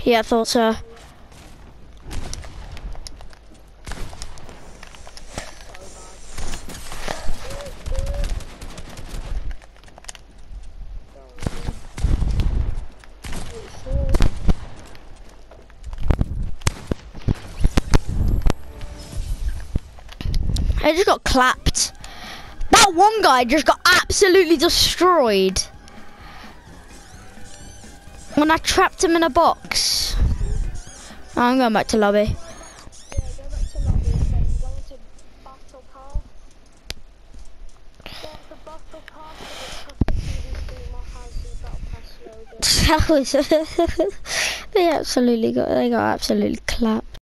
Yeah, I thought so. I just got clapped. That one guy just got absolutely destroyed when I trapped him in a box. Oh, I'm going back to lobby. That was they got absolutely clapped.